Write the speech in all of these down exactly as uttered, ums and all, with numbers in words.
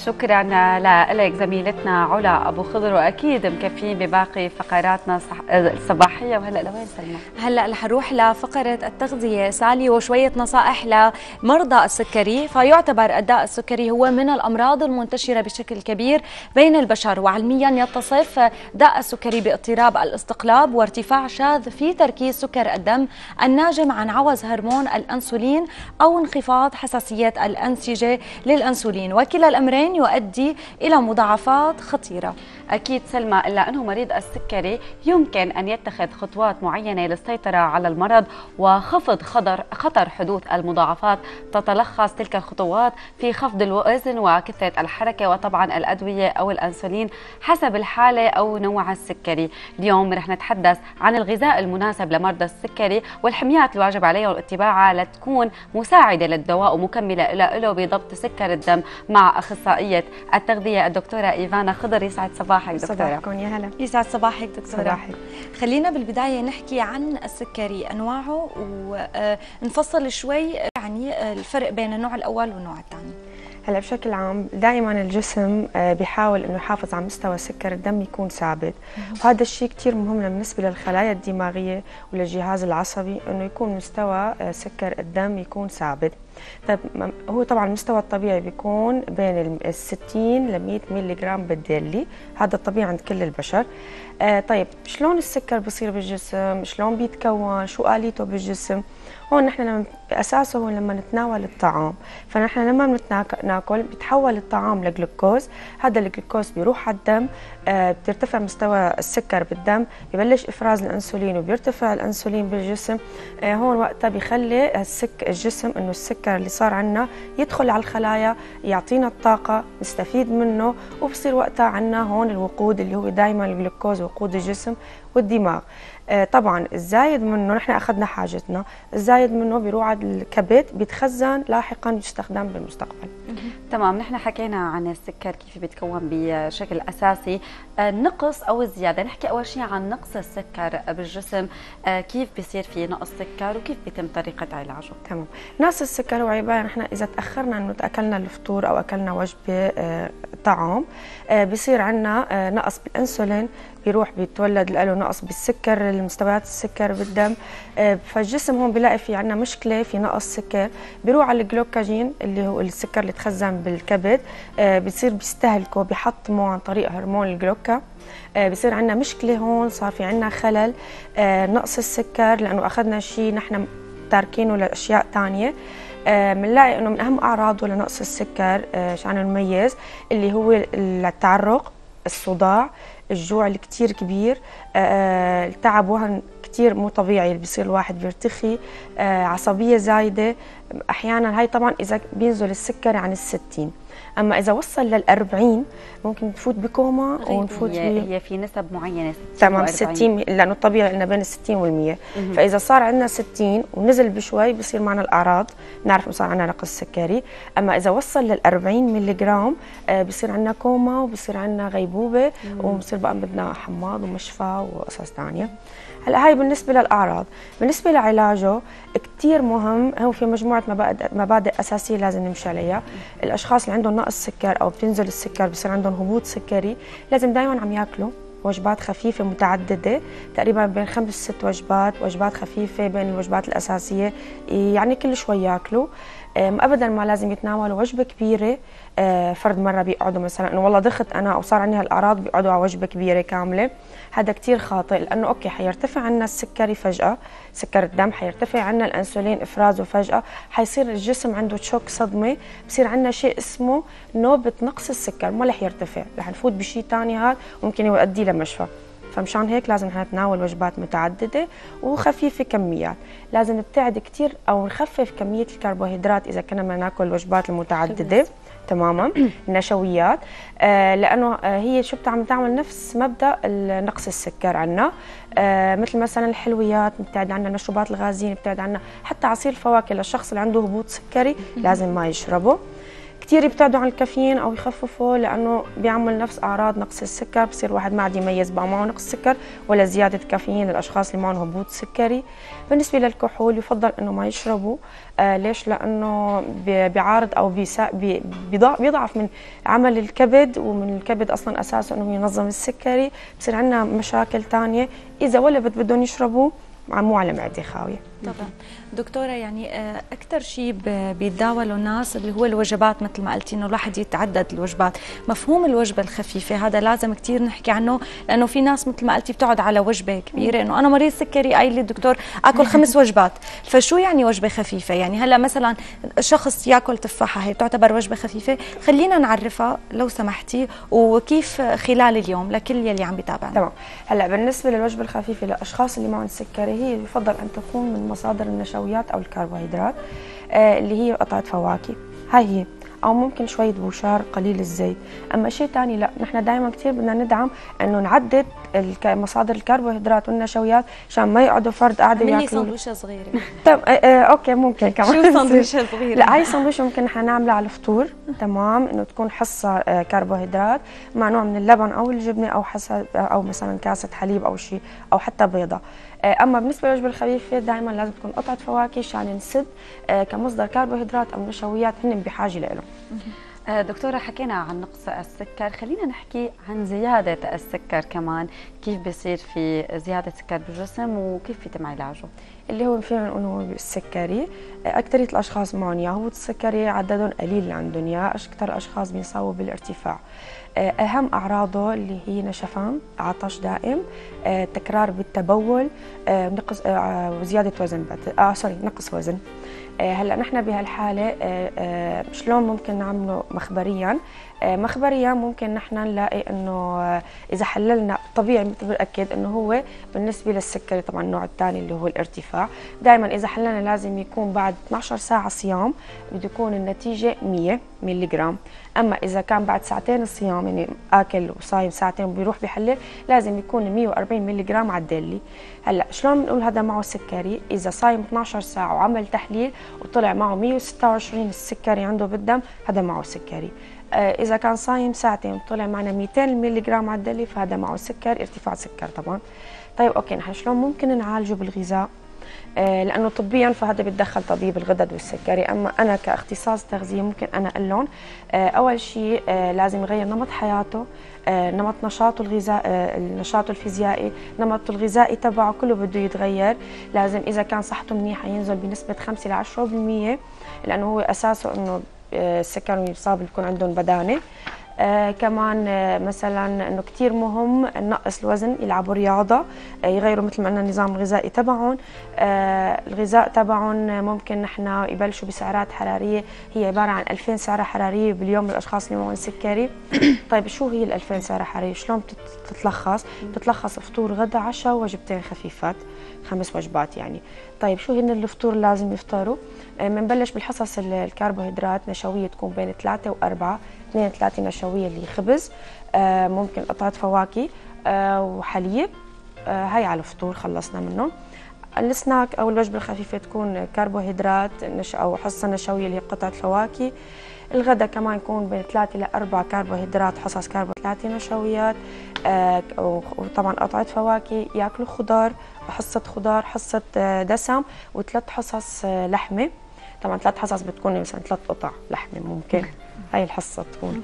شكرا لك زميلتنا علا ابو خضر، واكيد مكفين بباقي فقراتنا الصباحيه. وهلا لوين سلمى؟ هلا رح نروح لفقره التغذيه سالي وشويه نصائح لمرضى السكري. فيعتبر الداء السكري هو من الامراض المنتشره بشكل كبير بين البشر، وعلميا يتصف داء السكري باضطراب الاستقلاب وارتفاع شاذ في تركيز سكر الدم الناجم عن عوز هرمون الانسولين او انخفاض حساسيه الانسجه للانسولين، وكلا الامرين يؤدي إلى مضاعفات خطيرة. أكيد سلمى، إلا أنه مريض السكري يمكن أن يتخذ خطوات معينة للسيطرة على المرض وخفض خطر خطر حدوث المضاعفات. تتلخص تلك الخطوات في خفض الوزن وكثرة الحركة، وطبعا الأدوية أو الأنسولين حسب الحالة أو نوع السكري. اليوم رح نتحدث عن الغذاء المناسب لمرضى السكري والحميات الواجب عليهم اتباعها لتكون مساعدة للدواء ومكملة له بضبط سكر الدم، مع أخصائية التغذية الدكتورة إيفانا خضر. يسعد صباحك دكتورة. صباحكم يا هلا. يسعد صباحك دكتورة. صباحك. خلينا بالبداية نحكي عن السكري أنواعه ونفصل شوي يعني الفرق بين النوع الأول والنوع الثاني. هلا بشكل عام دائما الجسم بيحاول انه يحافظ على مستوى سكر الدم يكون ثابت، وهذا الشيء كثير مهم بالنسبه للخلايا الدماغيه وللجهاز العصبي انه يكون مستوى سكر الدم يكون ثابت. طيب هو طبعا المستوى الطبيعي بيكون بين ال ستين ل مئة ملي جرام بالديلي، هذا الطبيعي عند كل البشر. آه طيب شلون السكر بصير بالجسم؟ شلون بيتكون؟ شو آليته بالجسم؟ هون نحن لما اساسه هو لما نتناول الطعام، فنحن لما بناكل بيتحول الطعام لجلوكوز، هذا الجلوكوز بيروح على الدم، آه بترتفع مستوى السكر بالدم، ببلش افراز الانسولين وبيرتفع الانسولين بالجسم. آه هون وقتها بيخلي السك الجسم انه السكر اللي صار عندنا يدخل على الخلايا يعطينا الطاقه نستفيد منه، وبصير وقتها عندنا هون الوقود اللي هو دائما الجلوكوز وقود الجسم والدماغ. آه طبعا الزايد منه نحن اخذنا حاجتنا، الزايد منه بيروح على الكبد بيتخزن لاحقا يستخدم بالمستقبل. تمام، نحن حكينا عن السكر كيف بيتكون بشكل اساسي. آه نقص او الزياده، نحكي اول شيء عن نقص السكر بالجسم. آه كيف بيصير في نقص سكر وكيف بيتم طريقه علاجه؟ تمام، نقص السكر هو عباره نحن اذا تاخرنا انه اكلنا الفطور او اكلنا وجبه آه طعام، آه بيصير عندنا آه نقص بالانسولين، بيروح بيتولد له نقص بالسكر، المستويات السكر بالدم. آه فالجسم هون بيلاقي في عندنا مشكله في نقص سكر، بيروح على الجلوكاجين اللي هو السكر اللي تخزن بالكبد، آه بيصير بيستهلكه بيحطمه عن طريق هرمون الجلوكا. آه بيصير عندنا مشكله هون، صار في عندنا خلل، آه نقص السكر لانه اخذنا شيء نحن تاركينه لاشياء ثانيه. بنلاقي آه انه من اهم اعراضه لنقص السكر آه عشان نميز اللي هو التعرق، الصداع، الجوع اللي كتير كبير، آه التعب وهن كتير مو طبيعي اللي بيصير الواحد بيرتخي، آه عصبية زايدة أحيانا. هاي طبعا إذا بينزل السكر عن الستين، أما إذا وصل للأربعين ممكن نفوت بكوما ونفوت هي, هي في نسب معينة تمام ستين، لأنه الطبيعي لنا بين الستين والمية. فإذا صار عندنا ستين ونزل بشوي بصير معنا الأعراض، نعرف إنه صار عندنا نقص سكري. أما إذا وصل للأربعين ملي جرام آه بصير عندنا كوما وبصير عندنا غيبوبة، وبصير بقى بدنا حماض ومشفى وقصص ثانية. هلا هاي بالنسبه للاعراض. بالنسبه لعلاجه كثير مهم، هو في مجموعه مبادئ مبادئ اساسيه لازم نمشي عليها. الاشخاص اللي عندهم نقص سكر او بتنزل السكر بصير عندهم هبوط سكري، لازم دائما عم ياكلوا وجبات خفيفه متعدده، تقريبا بين خمس ست وجبات، وجبات خفيفه بين الوجبات الاساسيه، يعني كل شوي ياكلوا. ابدا ما لازم يتناولوا وجبه كبيره فرد مره بيقعدوا مثلا انه والله دخت انا او صار عندي هالاعراض بيقعدوا على وجبه كبيره كامله. هذا كثير خاطئ، لانه اوكي حيرتفع عنا السكري فجاه، سكر الدم حيرتفع عنا، الانسولين افرازه فجاه، حيصير الجسم عنده شوك صدمه، بصير عندنا شيء اسمه نوبه نقص السكر، ما رح يرتفع، رح نفوت بشيء ثاني هذا ممكن يؤدي لمشفى. فمشان هيك لازم نحن نتناول وجبات متعدده وخفيفه كميات، لازم نبتعد كثير او نخفف كميه الكربوهيدرات اذا كنا بدنا ناكل الوجبات المتعدده تماما. النشويات آه لانه آه هي شو بتعمل بتعمل نفس مبدا نقص السكر عنا، آه مثل مثلا الحلويات نبتعد عنا، المشروبات الغازيه نبتعد عنا، حتى عصير الفواكه للشخص اللي عنده هبوط سكري لازم ما يشربه. كثير يبتعدوا عن الكافيين او يخففوا، لانه بيعمل نفس اعراض نقص السكر، بصير الواحد ما عاد يميز بقى معه نقص سكر ولا زياده كافيين للاشخاص اللي معهم هبوط سكري. بالنسبه للكحول يفضل انه ما يشربوا. آه ليش؟ لانه بيعارض او بيسا بي بيضعف من عمل الكبد، ومن الكبد اصلا اساسه انه ينظم السكري، بصير عندنا مشاكل ثانيه اذا ولبت بدهم يشربوا مو على معده خاويه. طبعا دكتوره، يعني اكثر شيء بيتداولوا الناس اللي هو الوجبات، مثل ما قلتي انه الواحد يتعدد الوجبات. مفهوم الوجبه الخفيفه هذا لازم كثير نحكي عنه، لانه في ناس مثل ما قلتي بتقعد على وجبه كبيره، انه انا مريض سكري قايل لي الدكتور اكل خمس وجبات. فشو يعني وجبه خفيفه؟ يعني هلا مثلا شخص ياكل تفاحه، هي تعتبر وجبه خفيفه؟ خلينا نعرفها لو سمحتي، وكيف خلال اليوم لكل يلي عم بيتابعنا. تمام. هلا بالنسبه للوجبه الخفيفه للاشخاص اللي معهم سكري، هي يفضل ان تكون من مصادر النشويات او الكربوهيدرات، آه اللي هي قطعه فواكه، هاي هي، او ممكن شويه بوشار قليل الزيت. اما شيء ثاني لا، نحن دائما كثير بدنا ندعم انه نعدد مصادر الكربوهيدرات والنشويات عشان ما يقعدوا فرد قاعده ياكلوا. عملي سندويشه صغيره. طب آه آه اوكي ممكن كمان. شو سندويشه صغيره؟ لا، هاي سندويشه ممكن نحن نعملها على الفطور، تمام، انه تكون حصه آه كربوهيدرات مع نوع من اللبن او الجبنه او حسب او مثلا كاسه حليب او شيء، او حتى بيضه. اما بالنسبه للوجبه الخفيفه دائما لازم تكون قطعه فواكه عشان نسد كمصدر كربوهيدرات او نشويات هن بحاجه لهم. دكتوره، حكينا عن نقص السكر، خلينا نحكي عن زياده السكر كمان. كيف بيصير في زياده سكر بالجسم وكيف يتم علاجه؟ اللي هو فينا نقول هو السكري، اكثريه الاشخاص معهم يا هو السكري عددهم قليل اللي عندهم يا، اكثر الاشخاص بيصابوا بالارتفاع. اهم اعراضه اللي هي نشفان، عطش دائم، تكرار بالتبول، نقص وزياده وزن، اه سوري نقص وزن. هلا نحن بهالحاله شلون ممكن نعمله مخبريا؟ مخبريا ممكن نحن نلاقي انه اذا حللنا طبيعي مثل بنأكد انه هو بالنسبه للسكري طبعا النوع الثاني اللي هو الارتفاع، دائما اذا حللنا لازم يكون بعد اثنعش ساعه صيام بده يكون النتيجه مية ملي جرام. اما اذا كان بعد ساعتين صيام، يعني اكل وصايم ساعتين وبيروح بيحلل، لازم يكون مية وأربعين ملي جرام على الدلي. هلا شلون بنقول هذا معه سكري؟ اذا صايم اثنعش ساعه وعمل تحليل وطلع معه مية وستة وعشرين السكري عنده بالدم، هذا معه سكري. إذا كان صايم ساعتين وطلع معنا مئتين ملي جرام على الدلي، فهذا معه سكر، ارتفاع سكر طبعا. طيب أوكي، نحن شلون ممكن نعالجه بالغذاء؟ آه لأنه طبيا فهذا بيتدخل طبيب الغدد والسكري، أما أنا كاختصاص تغذية ممكن أنا أقول لهم آه أول شيء آه لازم يغير نمط حياته، آه نمط نشاطه الغذائي، آه النشاط الفيزيائي، نمط الغذائي تبعه كله بده يتغير. لازم إذا كان صحته منيحة ينزل بنسبة خمسة إلى عشرة بالمئة، لأنه هو أساسه إنه السكر ويصاب بيكون عندهم بدانه. آه كمان آه مثلا انه كثير مهم نقص الوزن، يلعبوا رياضه، آه يغيروا مثل ما قلنا النظام الغذائي تبعهم. آه الغذاء تبعهم ممكن نحن يبلشوا بسعرات حراريه هي عباره عن ألفين سعره حراريه باليوم للاشخاص اللي معهم سكري. طيب شو هي ال ألفين سعره حراريه؟ شلون بتتلخص؟ بتتلخص فطور غدا عشاء ووجبتين خفيفات، خمس وجبات يعني. طيب شو هن الفطور اللي لازم يفطروا؟ بنبلش بالحصص الكربوهيدرات نشويه تكون بين ثلاثة وأربعة، اثنين ثلاثة نشويه اللي خبز، آه ممكن قطعه فواكه آه وحليب، آه هاي على الفطور خلصنا منه. السناك او الوجبه الخفيفه تكون كربوهيدرات نش او حصه نشويه اللي هي قطعه فواكه. الغداء كمان يكون بين ثلاثة إلى أربعة كربوهيدرات، حصص كربوهيدرات نشويات، آه وطبعا قطعه فواكه، ياكلوا خضار، حصه خضار، حصه دسم، وثلاث حصص لحمه. طبعا ثلاث حصص بتكون مثلا ثلاث قطع لحمه ممكن هاي الحصه تكون.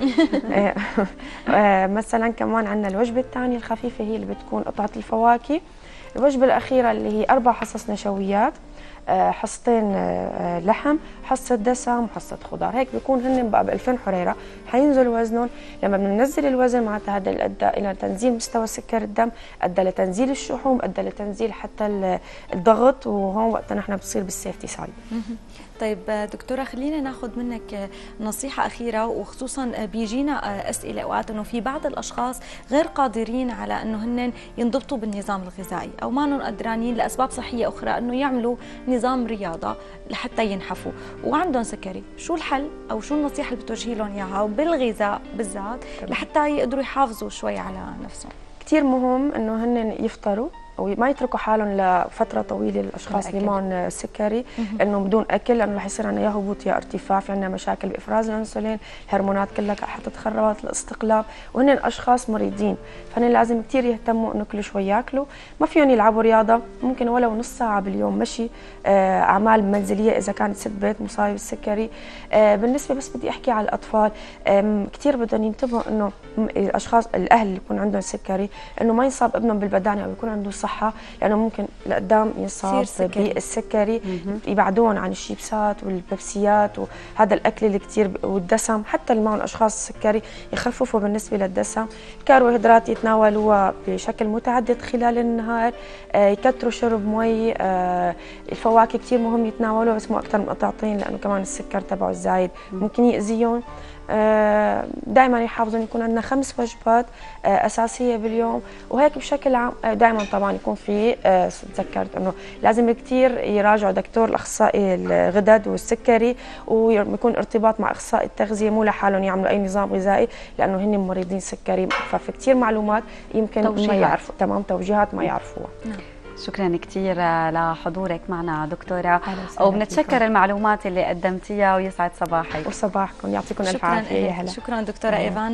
مثلا كمان عندنا الوجبه الثانيه الخفيفه هي اللي بتكون قطعه الفواكه. الوجبه الاخيره اللي هي اربع حصص نشويات، حصتين لحم، حصه دسم وحصه خضار. هيك بيكون هن بقى ب ألفين حريره، حينزل وزنهم. لما بننزل الوزن معناتها هذا اللي ادى الى تنزيل مستوى سكر الدم، ادى لتنزيل الشحوم، ادى لتنزيل حتى الضغط، وهون وقتها نحن بصير بالسيفتي سايد. طيب دكتوره، خلينا ناخذ منك نصيحه اخيره، وخصوصا بيجينا اسئله اوقات انه في بعض الاشخاص غير قادرين على انه هن ينضبطوا بالنظام الغذائي، او ما انهم قدرانين لاسباب صحيه اخرى انه يعملوا نظام رياضه لحتى ينحفوا وعندهم سكري. شو الحل او شو النصيحه اللي بتوجهي لهم اياها بالغذاء بالذات لحتى يقدروا يحافظوا شوي على نفسهم؟ كثير مهم انه هن يفطروا وما يتركوا حالهم لفتره طويله الاشخاص اللي معهم سكري انه بدون اكل، لانه رح يصير عندنا يا هبوط يا ارتفاع، في عندنا مشاكل بافراز الانسولين، الهرمونات كلها حتتخرب، الاستقلاب، وهن اشخاص مريضين، فهن لازم كثير يهتموا انه كل شوي ياكلوا، ما فيهم يلعبوا رياضه، ممكن ولو نص ساعه باليوم مشي، اعمال منزليه اذا كانت ست بيت مصابه بالسكري. بالنسبه بس بدي احكي على الاطفال، كثير بدهم ينتبهوا انه الاشخاص الاهل اللي يكون عندهم سكري انه ما ينصاب ابنهم بالبدانه او يكون عنده صحه، لانه ممكن لقدام ينصاب بالسكري، يبعدون عن الشيبسات والبيبسيات وهذا الاكل اللي كثير والدسم، حتى اللي معهم اشخاص سكري يخففوا بالنسبه للدسم، الكربوهيدرات يتناولوها بشكل متعدد خلال النهار، يكثروا شرب مي، الفواكه كثير مهم يتناولوها بس مو اكثر من قطعتين، لانه كمان السكر تبعه الزايد ممكن يأذيهم. دائما يحافظوا يكون عندنا خمس وجبات اساسيه باليوم، وهيك بشكل عام. دائما طبعا يكون في، تذكرت انه لازم كثير يراجعوا دكتور الاخصائي الغدد والسكري، ويكون ارتباط مع اخصائي التغذيه، مو لحالهم يعملوا اي نظام غذائي لانه هن مريضين سكري، ففي كثير معلومات يمكن ما يعرفوا، تمام، توجيهات ما يعرفوها. شكرا كثير لحضورك معنا دكتورة، وبنتشكر المعلومات اللي قدمتيها، ويسعد صباحك وصباحكم، يعطيكم الف عافيه. شكرا دكتورة إيفان.